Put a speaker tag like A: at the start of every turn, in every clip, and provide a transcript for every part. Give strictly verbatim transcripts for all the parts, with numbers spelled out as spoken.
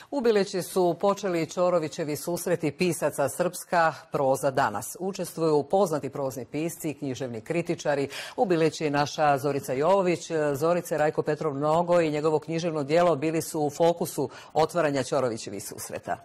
A: U Bileći su počeli Ćorovićevi susreti pisaca srpska proza danas. Učestvuju poznati prozni pisci i književni kritičari. U Bileći je naša Zorica Jovović. Zorice, Rajko Petrov Nogo i njegovo književno djelo bili su u fokusu otvaranja Ćorovićevih susreta.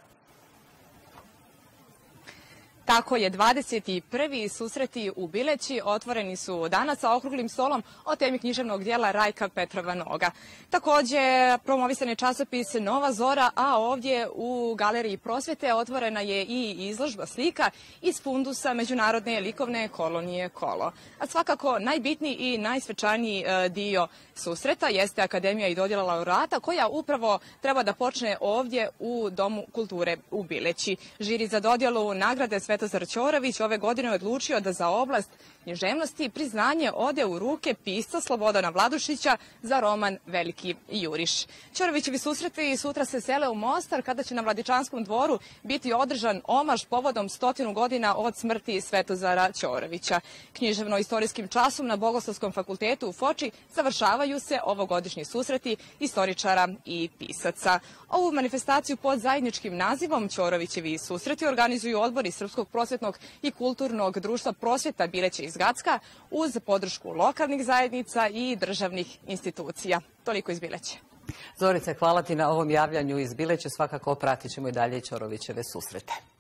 B: Tako je, dvadeset prvi susreti u Bileći otvoreni su danas sa okruglim stolom o temi književnog djela Rajka Petrova Noga. Također, promovisan je časopis Nova Zora, a ovdje u Galeriji prosvjete otvorena je i izložba slika iz fundusa Međunarodne likovne kolonije Kolo. A svakako najbitniji i najsvečaniji dio susreta jeste Akademija i dodjela laureata, koja upravo treba da počne ovdje u Domu kulture u Bileći. Žiri za dodjelu nagrade Svetozar Ćorović ove godine je odlučio da za oblast književnosti priznanje ode u ruke pisca Slobodana Vladušića za roman Veliki juriš. Ćorovićevi susreti sutra se sele u Mostar, kada će na Vladičanskom dvoru biti održan omaž povodom stotinu godina od smrti Svetozara Ćorovića. Književno-istorijskim časom na Bogoslovskom fakultetu u Foči završavaju se ovogodišnji susreti istoričara i pisaca. Ovu manifestaciju pod zajedničkim nazivom Ćorovićevi susreti organizuju odbori Srpskog prosvjetnog i kulturnog društva Prosvjeta Bileća iz Gacka uz podršku lokalnih zajednica i državnih institucija. Toliko iz Bileća.
A: Zorice, hvala ti na ovom javljanju iz Bileća. Svakako pratit ćemo i dalje Ćorovićeve susrete.